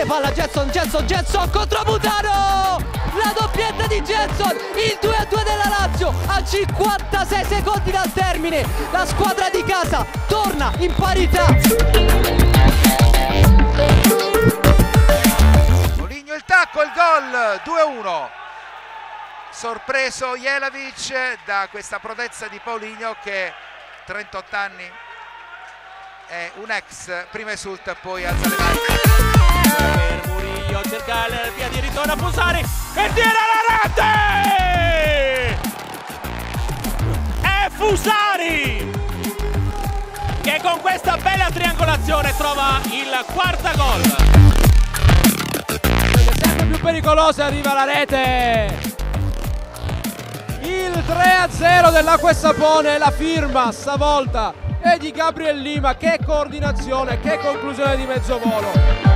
palla Getson contro Mutano, la doppietta di Getson, il 2-2 della Lazio a 56 secondi dal termine, la squadra di casa torna in parità. Foligno il tacco, il gol, 2-1. Sorpreso Jelavic da questa prodezza di Paulinho che 38 anni è un ex, prima esulta poi alza le mani. Per Murillo cerca il via di ritorno a Fusari e tira la rete! È Fusari che con questa bella triangolazione trova il quarto gol. Sempre più pericolosa, arriva la rete. Il 3-0 dell'Acqua e Sapone, la firma stavolta è di Gabriel Lima. Che coordinazione, che conclusione di mezzo volo.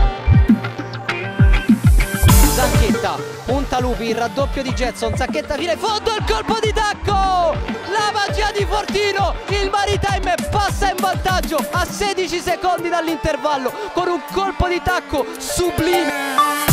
Zacchetta, punta Lupi, il raddoppio di Getson, Zacchetta fino in fondo, il colpo di tacco, la magia di Fortino, il Maritime passa in vantaggio a 16 secondi dall'intervallo con un colpo di tacco sublime.